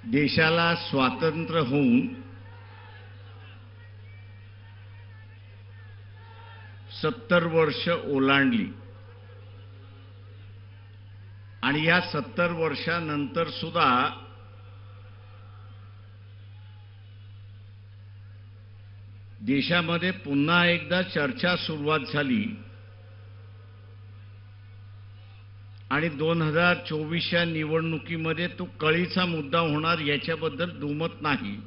देशाला स्वातंत्र्य होऊन 70 वर्ष ओलांडली आणि या 70 वर्षानंतर सुद्धा देशामध्ये पुन्हा एकदा चर्चा सुरुवात झाली आणि 2024च्या निवडणुकीमध्ये तो कळीचा मुद्दा होणार याच्याबद्दल दुमत नाही।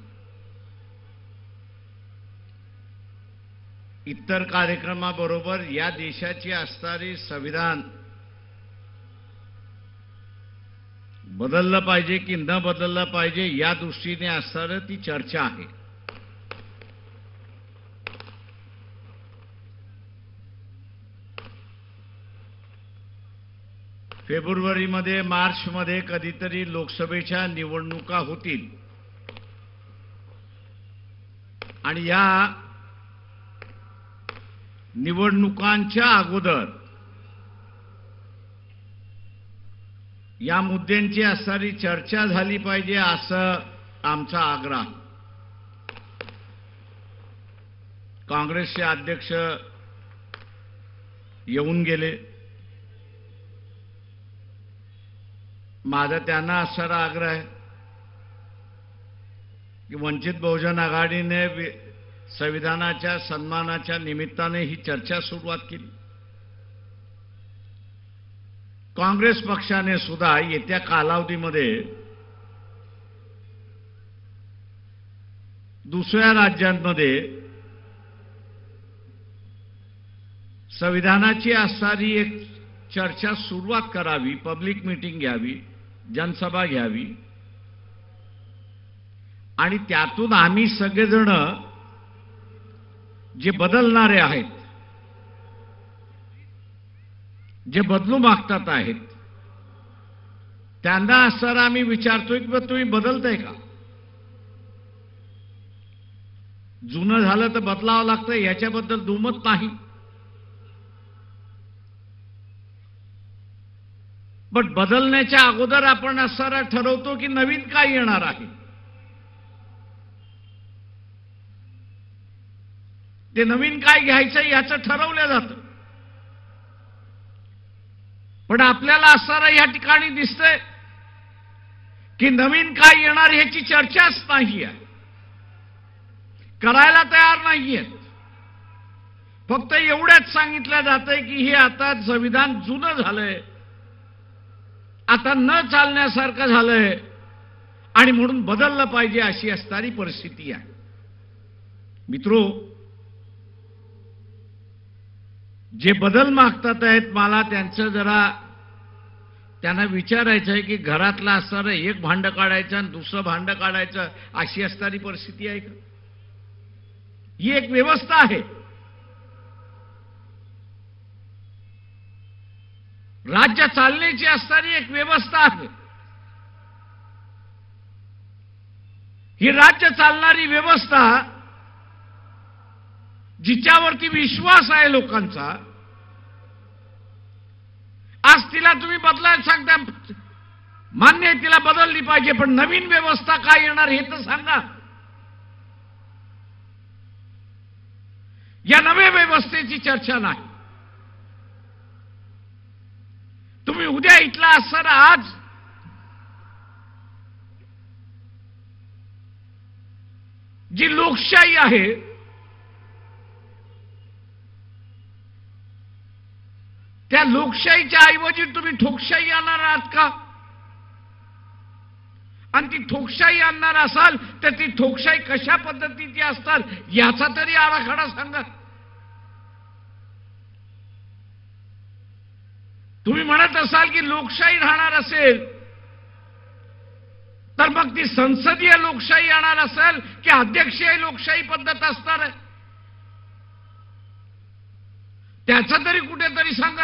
इतर कार्यक्रमाबरोबर या देशाची असणारी संविधान बदललं पाहिजे की न बदललं पाहिजे या दृष्टीने असणारी ती चर्चा आहे। फेब्रुवारीमध्ये मार्चमध्ये कधीतरी लोकसभेच्या निवडणुका होतील आणि या निवडणुकांच्या अगोदर या मुद्द्यांची असणारी चर्चा झाली पाहिजे असं आमचा आग्रह। काँग्रेसचे अध्यक्ष येऊन गेले। माझा त्यांना असा आग्रह आहे की वंचित बहुजन आघाडीने संविधानाच्या सन्मानाच्या निमित्ताने ही चर्चा सुरुवात केली। काँग्रेस पक्षाने सुद्धा येत्या कालावधीमध्ये दुसऱ्या राज्यांमध्ये संविधानाची असणारी एक चर्चा सुरुवात करावी, पब्लिक मीटिंग घ्यावी, जनसभा घ्यावी आणि त्यातून आम्ही सगळेजण जे बदलणारे आहेत, जे बदलू मागतात आहेत, त्यांना असं आम्ही विचारतोय की तुम्ही बदलताय का? जुनं झालं तर बदलावं लागतं याच्याबद्दल दुमत नाही, पण बदलण्याच्या अगोदर आपण असं ठरवतो की नवीन काय येणार आहे। ते नवीन काय घ्यायचं याचं ठरवलं जातं, पण आपल्याला असं या ठिकाणी दिसतंय की नवीन काय येणार ह्याची चर्चाच नाही आहे, करायला तयार नाहीये। फक्त एवढंच सांगितलं जातंय की हे आता संविधान जुनं झालंय, आता न चालण्यासारखं झालंय आणि म्हणून बदललं पाहिजे अशी असणारी परिस्थिती आहे। मित्रो, जे बदल मागतात आहेत मला त्यांचं जरा त्यांना विचारायचं आहे की घरातलं असणारं एक भांडं काढायचं आणि दुसरं भांडं काढायचं अशी असणारी परिस्थिती आहे का? ही एक व्यवस्था आहे, राज्य चालण्याची असणारी एक व्यवस्था आहे। ही राज्य चालणारी व्यवस्था जिच्यावरती विश्वास आहे लोकांचा, आज तिला तुम्ही बदलायला सांगता, मान्य आहे तिला बदलली पाहिजे, पण नवीन व्यवस्था काय येणार हे तर सांगा। या नव्या व्यवस्थेची चर्चा नाही। तुम्ही उद्या इथला असताना आज जी लोकशाही आहे त्या लोकशाहीच्या ऐवजी तुम्ही ठोकशाही आणणार आहात का? आणि ती ठोकशाही आणणार असाल तर ती ठोकशाही कशा पद्धतीची असतात याचा तरी आराखडा सांगा। तुम्ही म्हणत असाल की लोकशाही राहणार असेल तर मग ती संसदीय लोकशाही आणणार असेल की अध्यक्षीय लोकशाही पद्धत असणार आहे त्याचं तरी कुठेतरी सांगा।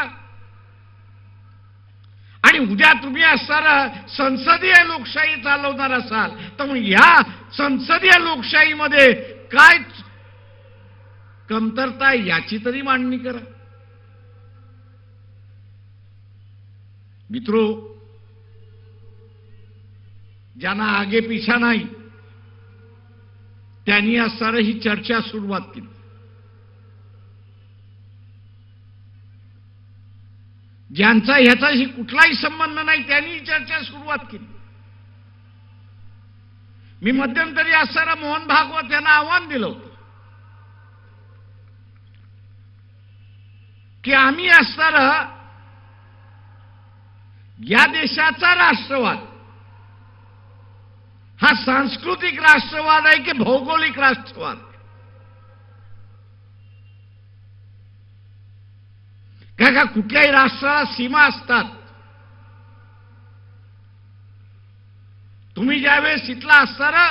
आणि उद्या तुम्ही असणारा संसदीय लोकशाही चालवणार असाल तर मग या संसदीय लोकशाहीमध्ये काय कमतरता आहे याची तरी मांडणी करा। मित्रो, ज्यांना आगे पिछा नाही, त्यांनी असणारं ही चर्चा सुरुवात केली. ज्यांचा ह्याचाही कुठलाही संबंध नाही त्यांनी चर्चा सुरुवात केली. मी मध्यंतरी असणारा मोहन भागवत यांना आव्हान दिलं होतं की आम्ही असणारा या देशाचा राष्ट्रवाद हा सांस्कृतिक राष्ट्रवाद आहे की भौगोलिक राष्ट्रवाद? का कुठल्याही राष्ट्राला सीमा असतात. तुम्ही ज्यावेळेस इथला असणारा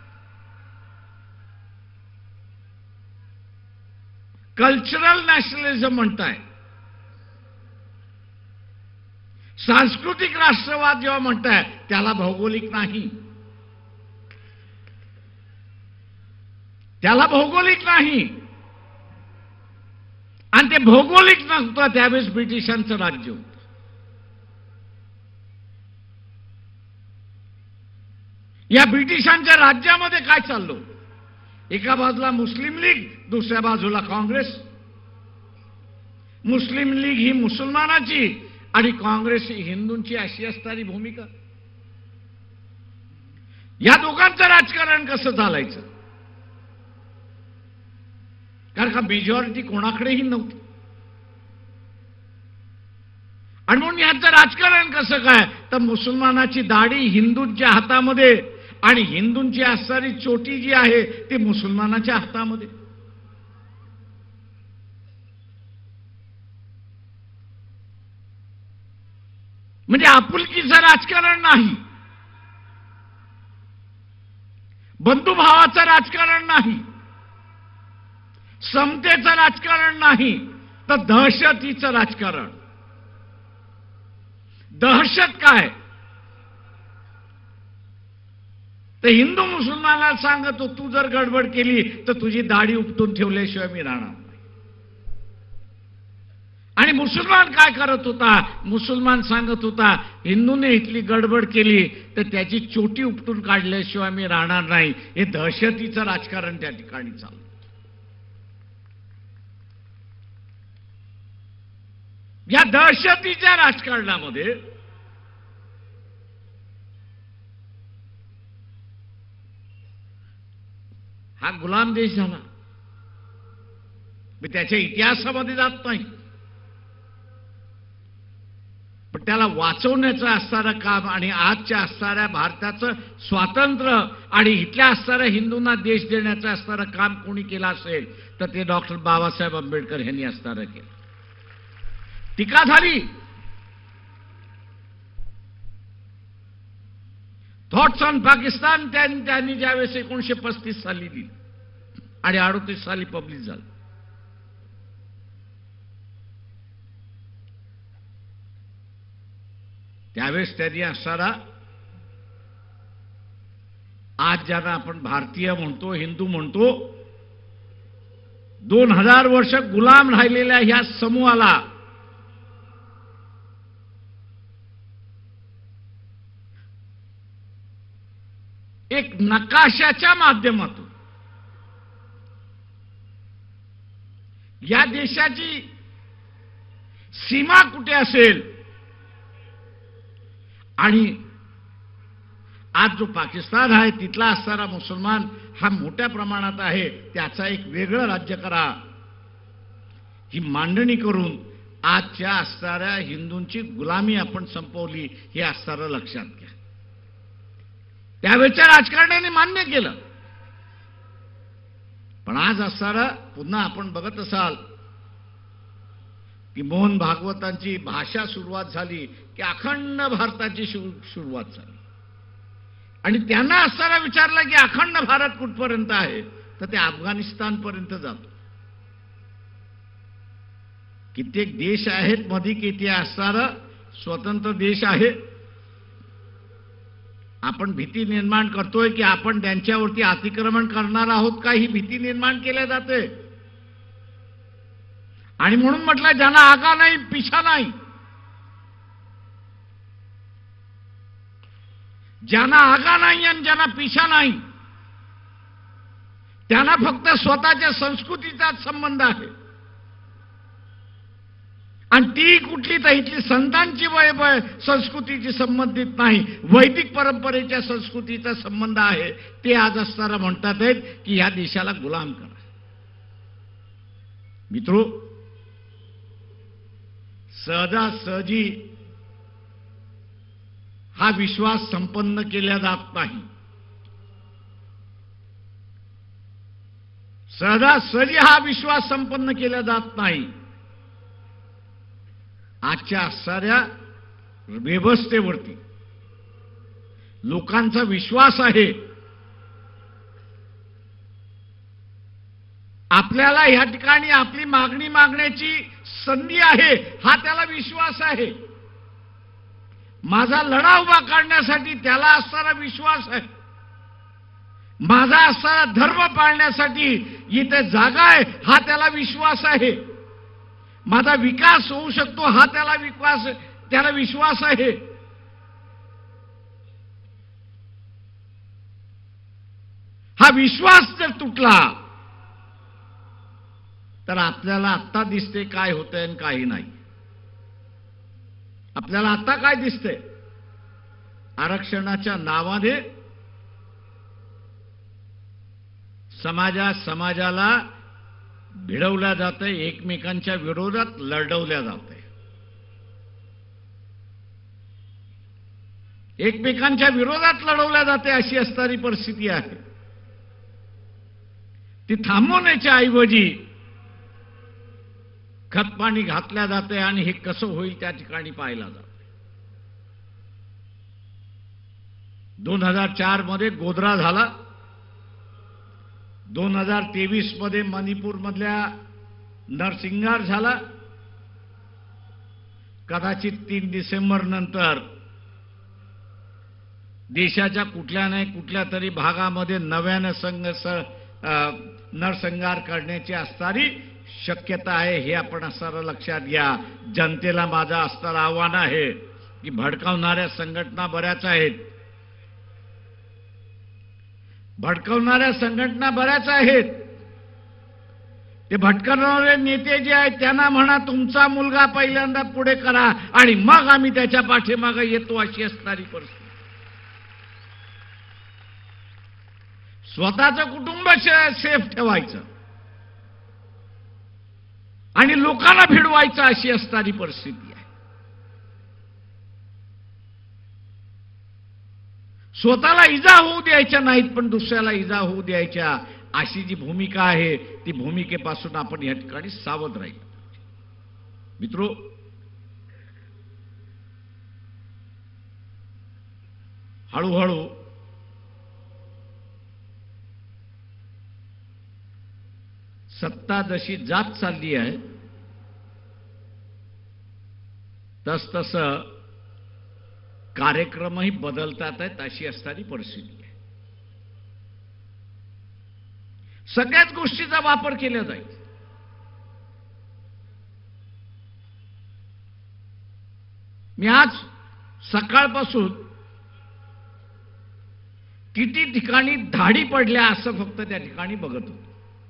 कल्चरल नॅशनलिझम म्हणताय, सांस्कृतिक राष्ट्रवाद जेव्हा म्हणताय, त्याला भौगोलिक नाही, त्याला भौगोलिक नाही. आणि ते भौगोलिक नव्हतं त्यावेळेस ब्रिटिशांचं राज्य होतं. या ब्रिटिशांच्या राज्यामध्ये काय चाललं? एका बाजूला मुस्लिम लीग, दुसऱ्या बाजूला काँग्रेस. मुस्लिम लीग ही मुसलमानाची आणि काँग्रेस ही हिंदूंची अशी असणारी भूमिका. या दोघांचं राजकारण कसं चालायचं? कारण का मेजॉरिटी कोणाकडेही नव्हती. आणि म्हणून यांचं राजकारण कसं काय? तर मुसलमानाची दाढी हिंदूंच्या हातामध्ये आणि हिंदूंची असणारी चोटी जी आहे ती मुसलमानाच्या हातामध्ये. म्हणजे आपुलकीचं राजकारण नाही, बंधुभावाचं राजकारण नाही, समतेचं राजकारण नाही, तर दहशतीचं राजकारण. दहशत काय? तर हिंदू मुसलमानाला सांगतो तू जर गडबड केली तर तुझी दाढी उपटून ठेवल्याशिवाय मी राहणार नाही. आणि मुसलमान काय करत होता? मुसलमान सांगत होता हिंदूने इथली गडबड केली तर त्याची चोटी उपटून काढल्याशिवाय मी राहणार नाही. हे दहशतीचं राजकारण त्या ठिकाणी चाललं. या दहशतीच्या राजकारणामध्ये हा गुलाम देश झाला. मी त्याच्या इतिहासामध्ये जात नाही, पण त्याला वाचवण्याचं असणारं काम आणि आजच्या असणाऱ्या भारताचं स्वातंत्र्य आणि इथल्या असणाऱ्या हिंदूंना देश देण्याचं असणारं काम कोणी केलं असेल तर ते डॉक्टर बाबासाहेब आंबेडकर यांनी असणारं केलं. टीका झाली, थॉट्स ऑन पाकिस्तान त्यांनी ज्यावेळेस 1935 साली दिली आणि 38 साली पब्लिश झालं. त्यावेळेस त्यांनी असणारा आज ज्यांना आपण भारतीय म्हणतो, हिंदू म्हणतो, 2000 वर्ष गुलाम राहिलेल्या ह्या समूहाला एक नकाशाच्या माध्यमातून या देशाची सीमा कुठे असेल आणि आज जो पाकिस्तान आहे तिथला असणारा मुसलमान हा मोठ्या प्रमाणात आहे, त्याचा एक वेगळं राज्य करा, ही मांडणी करून आजच्या असणाऱ्या हिंदूंची गुलामी आपण संपवली हे असणारं लक्षात घ्या. त्यावेळच्या राजकारण्याने मान्य केलं. पण आज असणारं पुन्हा आपण बघत असाल की मोहन भागवतांची भाषा सुरुवात झाली की अखंड भारताची सुरुवात झाली. आणि त्यांना असताना विचारलं की अखंड भारत कुठपर्यंत आहे, तर ते अफगाणिस्तानपर्यंत जातो. कित्येक देश आहेत मध्ये की ते असणारा स्वतंत्र देश आहे. आपण भीती निर्माण करतोय की आपण त्यांच्यावरती अतिक्रमण करणार आहोत का, ही भीती निर्माण केल्या जाते. आणि म्हणून म्हटलं ज्यांना आगा नाही पिछा नाही, ज्यांना आगा नाही आणि ज्यांना पिछा नाही, त्यांना फक्त स्वतःच्या संस्कृतीचाच संबंध आहे. आणि ती कुठली तर इथली संतांची संस्कृतीची संबंधित नाही, वैदिक परंपरेच्या संस्कृतीचा संबंध आहे. ते आज असताना म्हणतात आहेत की या देशाला गुलाम करा. मित्रो, सहजासहजी हा विश्वास संपन्न केला जात नाही. सहजासहजी हा विश्वास संपन्न केला जात नाही. आजच्या साऱ्या व्यवस्थेवरती लोकांचा विश्वास आहे. आपल्याला या ठिकाणी आपली मागणी मागण्याची संधी आहे, हा त्याला विश्वास आहे. माझा लढा उभा काढण्यासाठी त्याला असणारा विश्वास आहे. माझा असणारा धर्म पाळण्यासाठी इथे जागा आहे, हा त्याला विश्वास आहे. माझा विकास होऊ शकतो, हा त्याला विश्वास आहे. हा विश्वास जर तुटला तर आपल्याला आत्ता दिसते काय होतंय आणि काही नाही. आपल्याला आता काय दिसतंय? आरक्षणाच्या नावाने समाजाला भिडवल्या जाते, एकमेकांच्या विरोधात लढवल्या जाते. एकमेकांच्या विरोधात लढवल्या जाते अशी असणारी परिस्थिती आहे. ती थांबवण्याच्या ऐवजी खतपाणी घातल्या जाते आणि हे कसं होईल त्या ठिकाणी पाहिला जाते. 2004 मध्ये गोधरा झाला, 2023 मध्ये मणिपूर मधल्या नरसिंगार झाला. कदाचित 3 डिसेंबर नंतर देशाच्या कुठल्या नाही कुठल्या तरी भागामध्ये नव्यानं नरसंहार करण्याची असणारी शक्यता आहे. हे आपण असणारं लक्षात घ्या. जनतेला माझं असणारं आव्हान आहे की भडकावणाऱ्या संघटना बऱ्याच आहेत, भडकवणाऱ्या संघटना बऱ्याच आहेत. ते भटकवणारे नेते जे आहेत त्यांना म्हणा तुमचा मुलगा पहिल्यांदा पुढे करा आणि मग आम्ही त्याच्या पाठीमागे येतो, अशी असणारी परिस्थिती. स्वतःचं कुटुंब सेफ ठेवायचं आणि लोकांना भिडवायचं, अशी असणारी परिस्थिती आहे. स्वतःला इजा होऊ द्यायच्या नाहीत, पण दुसऱ्याला इजा होऊ द्यायच्या, अशी जी भूमिका आहे ती भूमिकेपासून आपण या ठिकाणी सावध राहील. मित्रो, हळूहळू सत्ता जशी जात चालली आहे तसतसं कार्यक्रमही बदलतात आहेत, अशी असणारी परिस्थिती आहे. सगळ्याच गोष्टीचा वापर केला जाईल. मी आज सकाळपासून किती ठिकाणी धाडी पडल्या असं फक्त त्या ठिकाणी बघत होतो.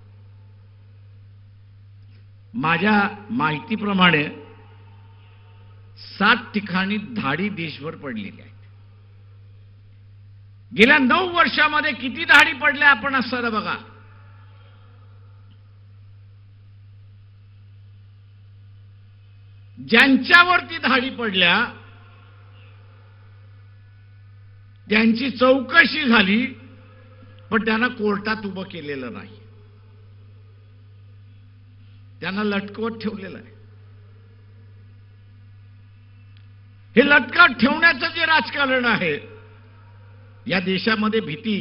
माझ्या माहितीप्रमाणे 7 ठिकाणी धाडी देशभर पडलेल्या आहेत. गेल्या 9 वर्षामध्ये किती धाडी पडल्या आपण असं बघा. ज्यांच्यावरती धाडी पडल्या त्यांची चौकशी झाली, पण त्यांना कोर्टात उभं केलेलं नाही, त्यांना लटकवत ठेवलेलं आहे. हे लटकवत ठेवण्याचं जे राजकारण आहे या देशामध्ये भीती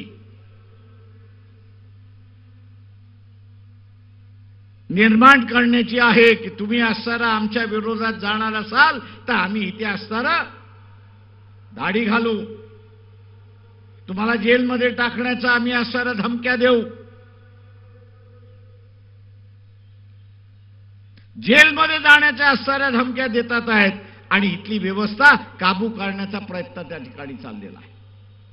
निर्माण करण्याची आहे की तुम्ही असताना आमच्या विरोधात जाणार असाल तर आम्ही इथे असताना दाढी घालू, तुम्हाला जेलमध्ये टाकण्याचा आम्ही असताना धमक्या देऊ, जेलमध्ये जाण्याच्या असणाऱ्या धमक्या देतात आहेत आणि इथली व्यवस्था काबू करण्याचा प्रयत्न त्या ठिकाणी चाललेला आहे.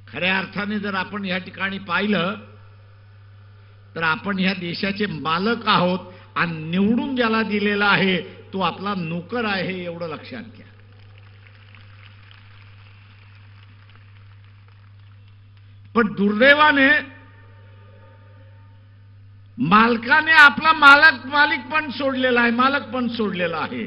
खऱ्या अर्थाने जर आपण या ठिकाणी पाहिलं तर आपण ह्या देशाचे मालक आहोत आणि निवडून ज्याला दिलेला आहे तो आपला नोकर आहे एवढं लक्षात घ्या. पण दुर्दैवाने मालकाने आपला मालिकपण सोडलेला आहे, मालकपण सोडलेला आहे.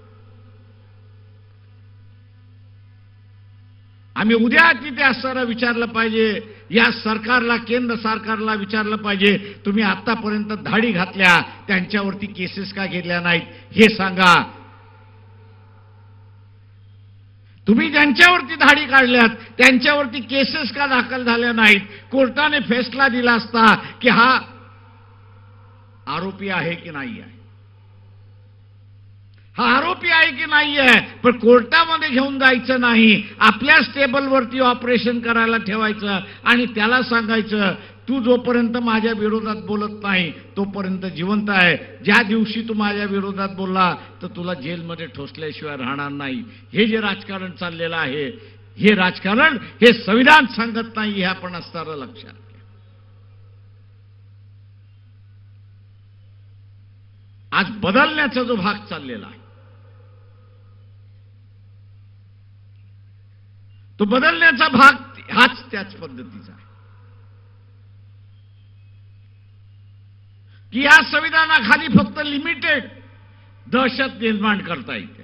आम्ही उद्या तिथे असताना विचारलं पाहिजे, या सरकारला, केंद्र सरकारला विचारलं पाहिजे, तुम्ही आतापर्यंत धाडी घातल्या त्यांच्यावरती केसेस का घेतल्या नाहीत हे सांगा. तुम्ही ज्यांच्यावरती धाडी काढल्यात त्यांच्यावरती केसेस का दाखल झाल्या नाहीत. कोर्टाने फैसला दिला असता की हा आरोपी आहे की नाही आहे, हा आरोपी आहे की नाही आहे, पण कोर्टामध्ये घेऊन जायचं नाही, आपल्याच टेबलवरती ऑपरेशन करायला ठेवायचं आणि त्याला सांगायचं तू जोपर्यंत माझ्या विरोधात बोलत नाही तोपर्यंत जिवंत आहे, ज्या दिवशी तू माझ्या विरोधात बोलला तर तुला जेलमध्ये ठोसल्याशिवाय राहणार नाही. हे जे राजकारण चाललेलं आहे, हे राजकारण हे संविधान सांगत नाही, हे आपण असताना लक्षात घ्या. आज बदलण्याचा जो भाग चाललेला आहे तो बदलण्याचा भाग हाच त्याच पद्धतीचा आहे की या संविधानाखाली फक्त लिमिटेड दहशत निर्माण करता येते,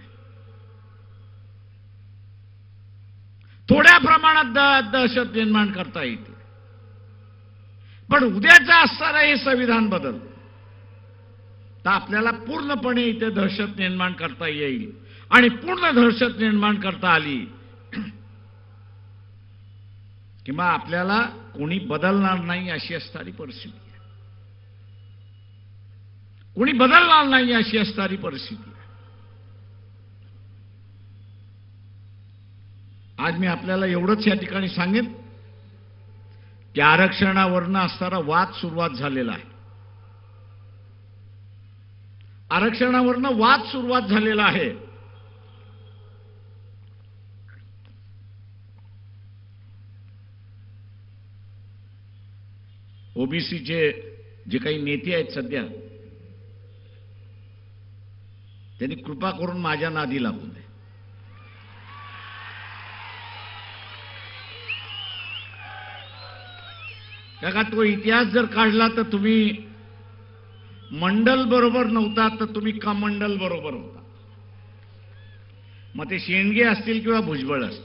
थोड्या प्रमाणात दहशत निर्माण करता येते. पण उद्याचं असताना हे संविधान बदलतं तर आपल्याला पूर्णपणे इथे दहशत निर्माण करता येईल आणि पूर्ण दहशत निर्माण करता आली किंवा आपल्याला कोणी बदलणार नाही अशी असणारी परिस्थिती आहे, कोणी बदलणार नाही अशी असणारी परिस्थिती आहे. आज मी आपल्याला एवढंच या ठिकाणी सांगेन की आरक्षणावरनं असणारा वाद सुरुवात झालेला आहे, आरक्षणावरनं वाद सुरुवात झालेला आहे. ओबीसीचे जे काही नेते आहेत सध्या त्यांनी कृपा करून माझ्या नादी लागू नये. का तो इतिहास जर काढला तर तुम्ही मंडल बरोबर नव्हता तर तुम्ही कमंडल बरोबर होता. मग ते शेंडगे असतील किंवा भुजबळ असतील.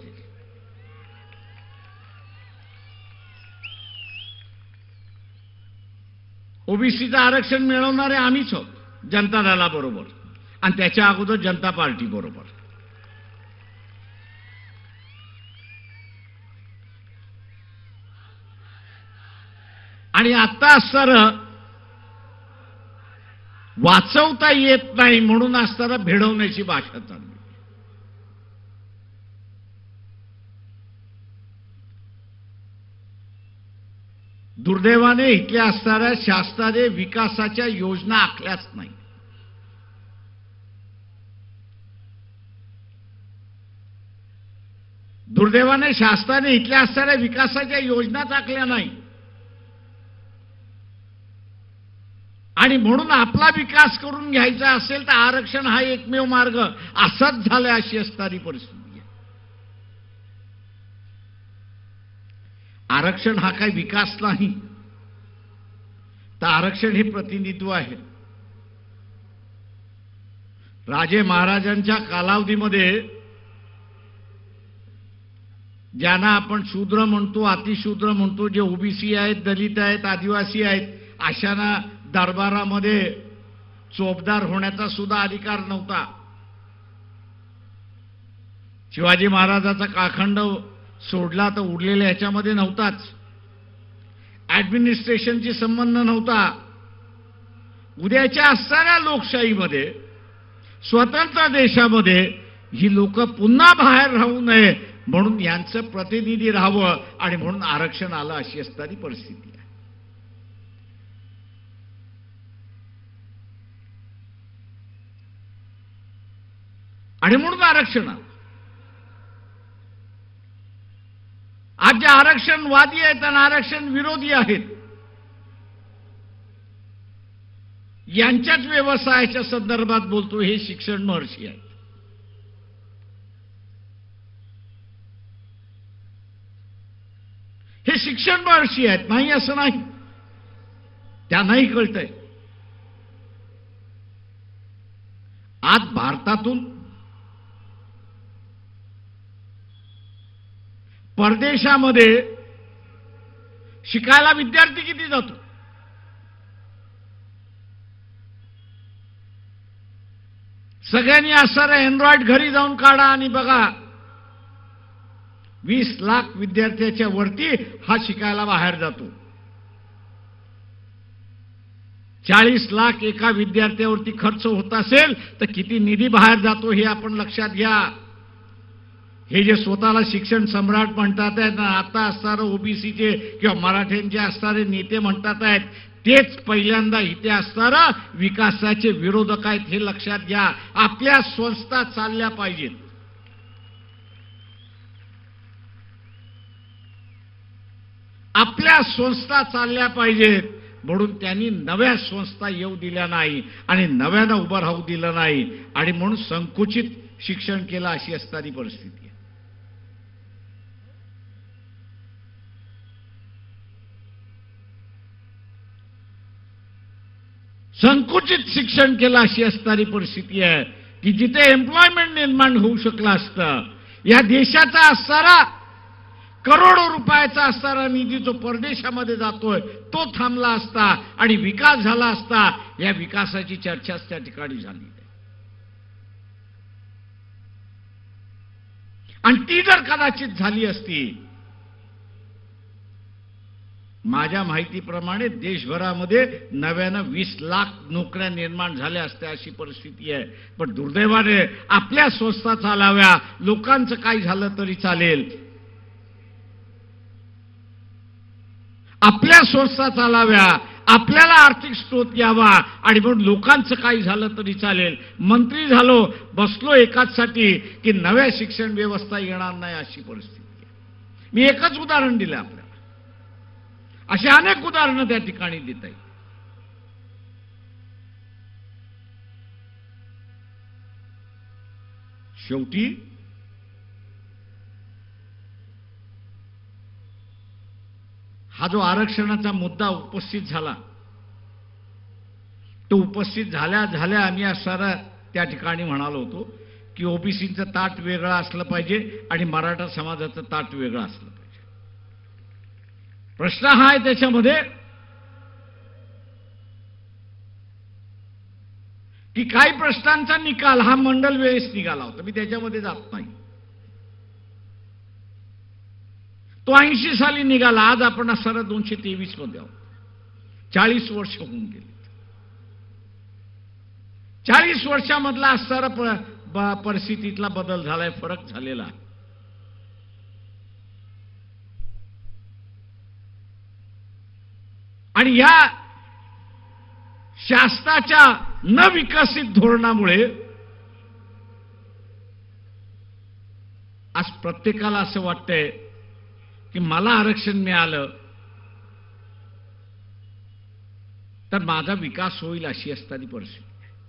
ओबीसीचं आरक्षण मिळवणारे आम्हीच आहोत, जनता दलाबरोबर आणि त्याच्या अगोदर जनता पार्टी बरोबर. आणि आता असताना वाचवता येत नाही म्हणून असताना भिडवण्याची भाषा चालली. दुर्दैवाने इथल्या असणाऱ्या शासनाने विकासाच्या योजना आखल्याच नाही. दुर्दैवाने शासनाने इथल्या असणाऱ्या विकासाच्या योजनाच आखल्या नाही आणि म्हणून आपला विकास करून घ्यायचा असेल तर आरक्षण हा एकमेव मार्ग असाच झाला अशी असणारी परिस्थिती आहे. आरक्षण हा काही विकास नाही तर आरक्षण हे प्रतिनिधित्व आहे. राजे महाराजांच्या कालावधीमध्ये ज्यांना आपण शूद्र म्हणतो, अतिशूद्र म्हणतो, जे ओबीसी आहेत, दलित आहेत, आदिवासी आहेत, अशांना दरबारामध्ये चोपदार होण्याचा सुद्धा अधिकार नव्हता. शिवाजी महाराजाचा काळखंड सोडला तर उरलेल्या ह्याच्यामध्ये नव्हताच. ऍडमिनिस्ट्रेशनशी संबंध नव्हता. उद्याच्या असणाऱ्या लोकशाहीमध्ये, स्वतंत्र देशामध्ये ही लोक पुन्हा बाहेर राहू नये म्हणून यांचं प्रतिनिधी राहावं आणि म्हणून आरक्षण आलं अशी असणारी परिस्थिती आहे. आणि म्हणून आरक्षण आलं. आज आज जे आरक्षणवादी आहेत आणि आरक्षण विरोधी आहेत यांच्याच व्यवसायाच्या संदर्भात बोलतो, हे शिक्षण महर्षी आहेत. हे शिक्षण महर्षी आहेत, नाही असं नाही, त्यांनाही कळतंय. आज भारतातून परदेशामध्ये शिकायला विद्यार्थी किती जातो? सगळ्यांनी असणारं अँड्रॉइड घरी जाऊन काढा आणि बघा, 20 लाख विद्यार्थ्याच्या वरती हा शिकायला बाहेर जातो. 40 लाख एका विद्यार्थ्यावरती खर्च होत असेल तर किती निधी बाहेर जातो हे आपण लक्षात घ्या. हे जे स्वतःला शिक्षण सम्राट म्हणतात आहेत ना, आता असणारे ओबीसीचे किंवा मराठ्यांचे असणारे नेते म्हणतात आहेत, तेच पहिल्यांदा इथे असणारा विकासाचे विरोधक आहेत, हे लक्षात घ्या. आपल्या संस्था चालल्या पाहिजेत. आपल्या संस्था चालल्या पाहिजेत म्हणून त्यांनी नव्या संस्था येऊ दिल्या नाही आणि नव्यानं उभं राहू दिलं नाही आणि म्हणून संकुचित शिक्षण केलं, अशी असणारी परिस्थिती आहे. संकुचित शिक्षण केलं अशी असणारी परिस्थिती आहे की जिथे एम्प्लॉयमेंट निर्माण होऊ शकलं असतं. या देशाचा असणारा करोडो रुपयाचा असणारा निधी जो परदेशामध्ये जातोय तो थांबला असता आणि विकास झाला असता. या विकासाची चर्चाच त्या ठिकाणी झाली आहे. आणि ती जर कदाचित झाली असती, माझ्या माहितीप्रमाणे देशभरामध्ये नव्यानं 20 लाख नोकऱ्या निर्माण झाल्या असत्या, अशी परिस्थिती आहे. पण दुर्दैवाने आपल्या संस्था चालाव्या, लोकांचं काय झालं तरी चालेल, आपल्या संस्था चालाव्या, आपल्याला आर्थिक स्रोत यावा आणि म्हणून लोकांचं काही झालं तरी चालेल. मंत्री झालो, बसलो एकाचसाठी की नव्या शिक्षण व्यवस्था येणार नाही, अशी परिस्थिती आहे. मी एकच उदाहरण दिलं आपल्याला, अशी अनेक उदाहरणं त्या ठिकाणी देता येईल. शेवटी हा जो आरक्षणाचा मुद्दा उपस्थित झाला, तो उपस्थित झाल्या झाल्या आम्ही असणारा त्या ठिकाणी म्हणालो होतो की ओबीसीचं ताट वेगळं असलं पाहिजे आणि मराठा समाजाचं ताट वेगळं असलं पाहिजे. प्रश्न हा आहे त्याच्यामध्ये की काही प्रश्नांचा निकाल हा मंडल वेळेस निघाला होता, मी त्याच्यामध्ये जात नाही. तो 80 साली निघाला, आज आपण असणारा 223 मध्ये आहोत. 40 वर्ष होऊन गेली. 40 वर्षामधला असणारा परिस्थितीतला बदल झालाय, फरक झालेला. आणि या शासनाच्या न विकसित धोरणामुळे आज प्रत्येकाला असं वाटतंय की मला आरक्षण मिळालं तर माझा विकास होईल, अशी असणारी परिस्थिती.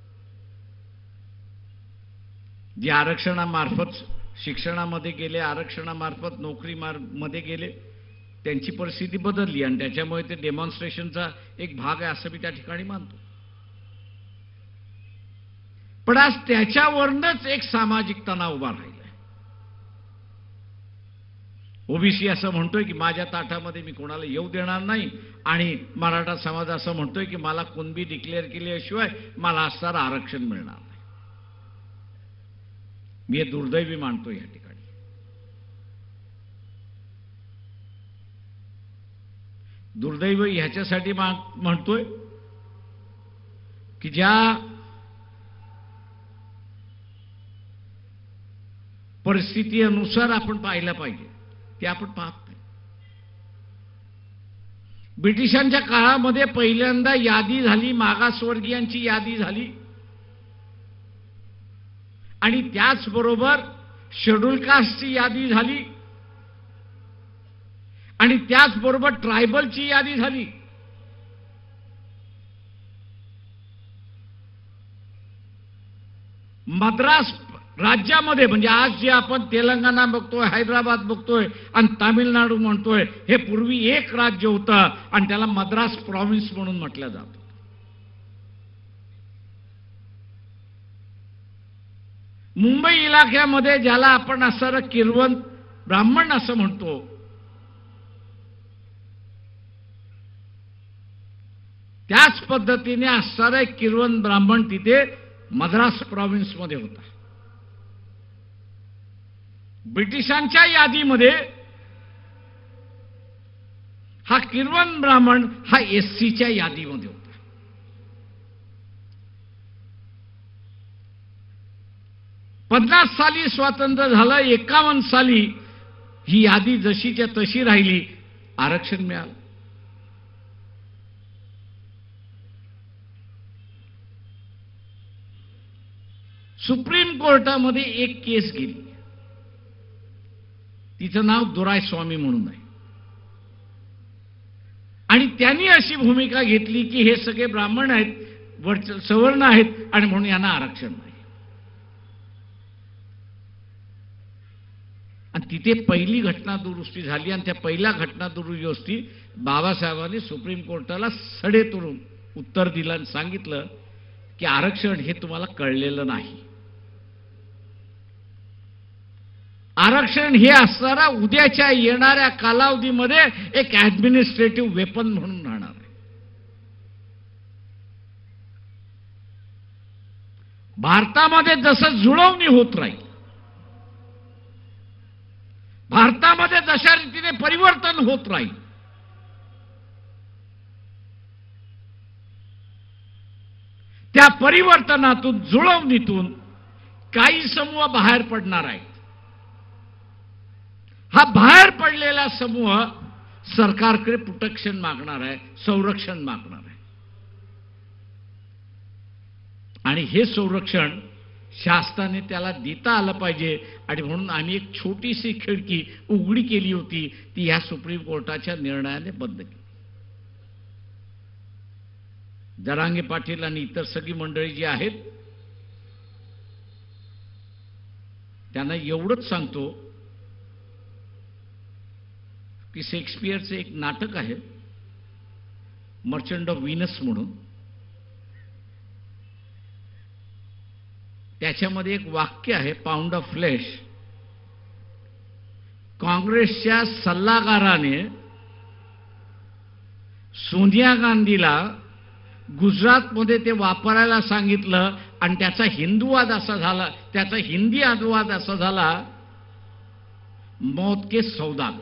जे आरक्षणामार्फत शिक्षणामध्ये गेले, आरक्षणामार्फत नोकरीमध्ये गेले, त्यांची परिस्थिती बदलली आणि त्याच्यामुळे ते डेमॉन्स्ट्रेशनचा एक भाग आहे असं मी त्या ठिकाणी मानतो. पण आज त्याच्यावरनच एक सामाजिक तणाव उभा राहिला. ओबीसी असं म्हणतोय की माझ्या ताटामध्ये मी कोणाला येऊ देणार नाही आणि मराठा समाज असं म्हणतोय की मला कुणबी डिक्लेअर केल्याशिवाय मला असणारं आरक्षण मिळणार नाही. मी हे दुर्दैवी मानतो. या ठिकाणी दुर्दैव ह्याच्यासाठी म्हणतोय की ज्या परिस्थितीनुसार आपण पाहिलं पाहिजे ते आपण पाहत नाही. ब्रिटिशांच्या काळामध्ये पहिल्यांदा यादी झाली, मागासवर्गीयांची यादी झाली आणि त्याचबरोबर शेड्यूल कास्टची यादी झाली आणि त्याचबरोबर ट्रायबलची यादी झाली. मद्रास राज्यामध्ये म्हणजे आज जे आपण तेलंगणा बघतोय, हैदराबाद बघतोय आणि तामिळनाडू म्हणतोय, हे पूर्वी एक राज्य होतं आणि त्याला मद्रास प्रॉव्हिन्स म्हणून म्हटलं जातं. मुंबई इलाख्यामध्ये ज्याला आपण असणारं किरवण ब्राह्मण असं म्हणतो, त्याच पद्धतीने असणारा एक किरवण ब्राह्मण तिथे मद्रास प्रॉव्हिन्समध्ये होता. ब्रिटिशांच्या यादीमध्ये हा किरवण ब्राह्मण हा एससीच्या यादीमध्ये होता. पन्नास साली स्वातंत्र्य झालं, 51 साली ही यादी जशीच्या तशी राहिली, आरक्षण मिळालं. सुप्रीम कोर्टामध्ये एक केस गेली, तिचं नाव दोरायस्वामी म्हणून आहे, आणि त्यांनी अशी भूमिका घेतली की हे सगळे ब्राह्मण आहेत, सवर्ण आहेत आणि म्हणून यांना आरक्षण नाही. आणि तिथे पहिली घटना दुरुस्ती झाली आणि त्या पहिल्या घटना दुरुस्ती बाबासाहेबांनी सुप्रीम कोर्टाला सडेतोडून उत्तर दिलं आणि सांगितलं की आरक्षण हे तुम्हाला कळलेलं नाही. आरक्षण हे असणारा उद्याच्या येणाऱ्या कालावधीमध्ये एक ऍडमिनिस्ट्रेटिव्ह वेपन म्हणून राहणार आहे. भारतामध्ये जसं जुळवणी होत राहील, भारतामध्ये जशा रीतीने परिवर्तन होत राहील, त्या परिवर्तनातून, जुळवणीतून काही समूह बाहेर पडणार आहेत. हा बाहेर पडलेला समूह सरकारकडे प्रोटेक्शन मागणार आहे, संरक्षण मागणार आहे. आणि हे संरक्षण शासनाने त्याला देता आलं पाहिजे. आणि म्हणून आम्ही एक छोटीशी खिडकी उघडी केली होती, ती या सुप्रीम कोर्टाच्या निर्णयाने बंद केली. जरांगे पाटील आणि इतर सगळी मंडळी जी आहेत त्यांना एवढंच सांगतो की शेक्सपियरचं एक नाटक आहे मर्चंट ऑफ व्हीनस म्हणून, त्याच्यामध्ये एक वाक्य आहे, पाऊंड ऑफ फ्लेश. काँग्रेसच्या सल्लागाराने सोनिया गांधीला गुजरातमध्ये ते वापरायला सांगितलं आणि त्याचा हिंदूवाद असा झाला, त्याचा हिंदी अनुवाद असा झाला, मौत के सौदागर.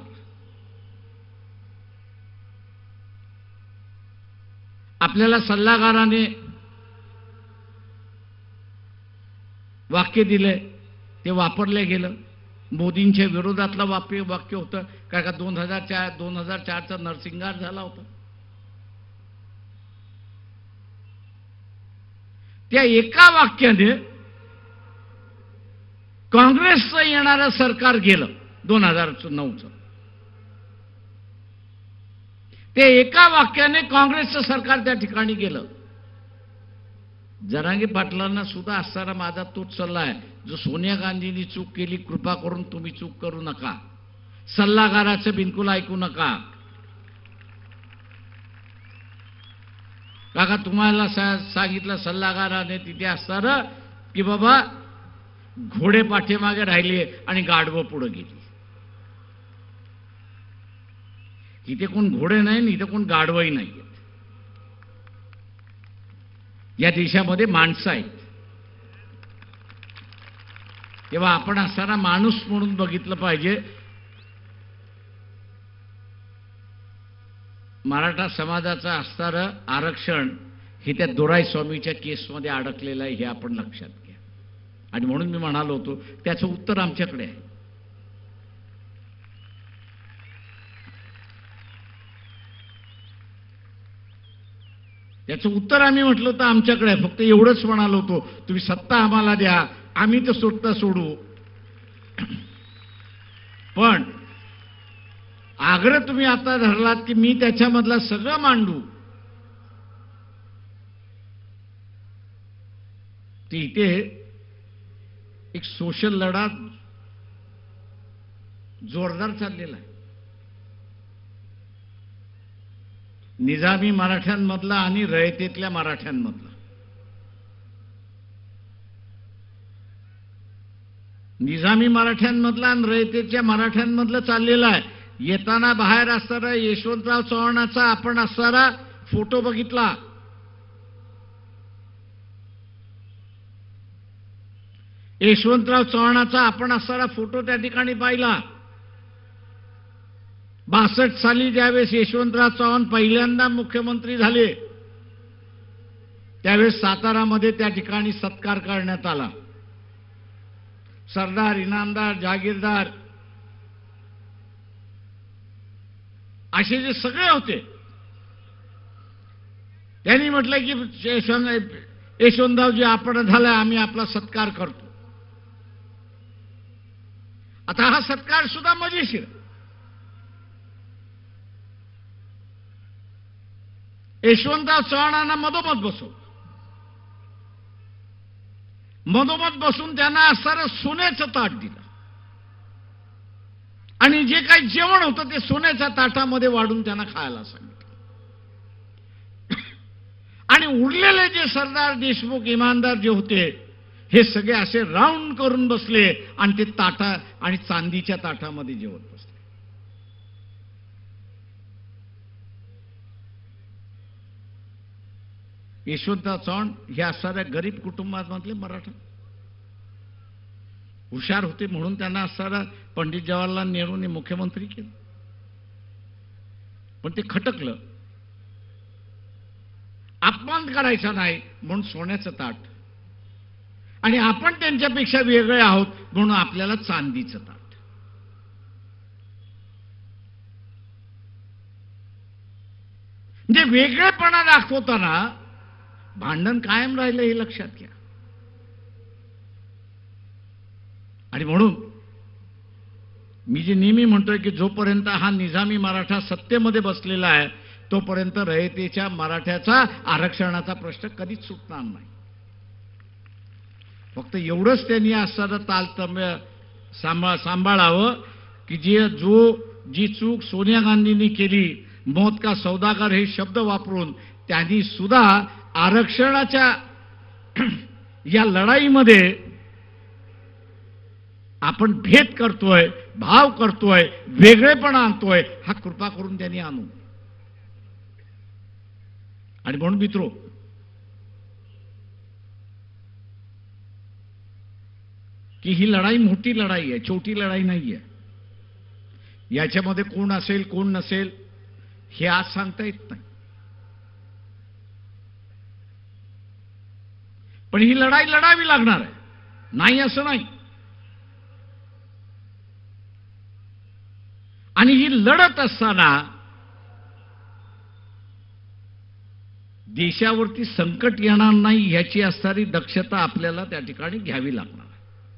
आपल्याला सल्लागाराने वाक्य दिले, ते वापरले गेलं. मोदींच्या विरोधातलं वाक्य होतं, कारण का 2004चा नरसिंहार झाला होता. त्या एका वाक्याने काँग्रेसचं येणारं सरकार गेलं 2009चं. ते एका वाक्याने काँग्रेसचं सरकार त्या ठिकाणी गेलं. जरांगे पाटलांना सुद्धा असणारा माझा तोच सल्ला आहे, जो सोनिया गांधींनी चूक केली, कृपा करून तुम्ही चूक करू नका. सल्लागाराचं बिलकुल ऐकू नका. काका तुम्हाला सांगितलं सल्लागाराने तिथे असणारं की बाबा घोडे पाठीमागे राहिले आणि गाढवं पुढे गेली. इथे कोण घोडे नाही, इथे कोण गाढवही नाही. या देशामध्ये माणसं आहेत. तेव्हा आपण असणारा माणूस म्हणून बघितलं पाहिजे. मराठा समाजाचं असणारं आरक्षण हे त्या दोराईस्वामीच्या केसमध्ये अडकलेलं आहे, हे आपण लक्षात घ्या. आणि म्हणून मी म्हणालो होतो त्याचं उत्तर आमच्याकडे आहे. याचं उत्तर आम्ही म्हटलं होतं आमच्याकडे आहे. फक्त एवढंच म्हणालो होतो, तुम्ही सत्ता आम्हाला द्या, आम्ही तर सोडता सोडू. पण आग्रह तुम्ही आता धरलात की मी त्याच्यामधला सगळं मांडू, ती इथे एक सोशल लढा जोरदार चाललेला आहे. निजामी मराठ्यांमधला आणि रयतेतल्या मराठ्यांमधला. निजामी मराठ्यांमधला आणि रयतेच्या मराठ्यांमधलं चाललेलं आहे. येताना बाहेर असताना यशवंतराव चव्हाणाचा आपण असणारा फोटो बघितला. यशवंतराव चव्हाणाचा आपण असणारा फोटो त्या ठिकाणी पाहिला. 62 साली ज्यावेळेस यशवंतराव चव्हाण पहिल्यांदा मुख्यमंत्री झाले त्यावेळेस सातारामध्ये त्या ठिकाणी सत्कार करण्यात आला. सरदार, इनामदार, जहागीरदार असे जे सगळे होते त्यांनी म्हटलं की यशवंतरावजी आपण झालाय, आम्ही आपला सत्कार करतो. आता हा सत्कार सुद्धा मजेशीर. यशवंतराव चव्हाणांना मधोमध बसवलं. मधोमध बसून त्यांना असणारं सोन्याचं ताट दिलं आणि जे काही जेवण होतं ते सोन्याच्या ताटामध्ये वाढून त्यांना खायला सांगितलं. आणि उरलेले जे सरदार, देशमुख, इमानदार जे होते हे सगळे असे राऊंड करून बसले आणि ते ताटा आणि चांदीच्या ताटामध्ये जेवत बसले. यशवंतराव चव्हाण हे असणाऱ्या गरीब कुटुंबामधले मराठा, हुशार होते म्हणून त्यांना असणारा पंडित जवाहरलाल नेहरूंनी मुख्यमंत्री केलं. पण ते खटकलं. अपमान करायचा नाही म्हणून सोन्याचं ताट, आणि आपण त्यांच्यापेक्षा वेगळे आहोत म्हणून आपल्याला चांदीचं ताट. म्हणजे वेगळेपणा दाखवताना भांडण कायम राहिलं हे लक्षात घ्या. आणि म्हणून मी जे नेहमी म्हणतोय की जोपर्यंत हा निजामी मराठा सत्तेमध्ये बसलेला आहे तोपर्यंत रयतेच्या मराठ्याचा आरक्षणाचा प्रश्न कधीच सुटणार नाही. फक्त एवढंच त्यांनी असणारं तालतम्य सांभाळावं की जी चूक सोनिया गांधींनी केली, मौत का सौदागर हे शब्द वापरून त्यांनी सुद्धा आरक्षणाच्या या लढाईमध्ये आपण भेद करतोय, भाव करतोय, वेगळेपणा आणतोय, हा कृपा करून त्यांनी आणू. आणि म्हणून मित्रो, की ही लढाई मोठी लढाई आहे, छोटी लढाई नाहीये. याच्यामध्ये कोण असेल कोण नसेल हे आज सांगता येत नाही. पण ही लढाई लढावी लागणार आहे, नाही असं नाही. आणि ही लढत असताना देशावरती संकट येणार नाही याची असणारी दक्षता आपल्याला त्या ठिकाणी घ्यावी लागणार आहे.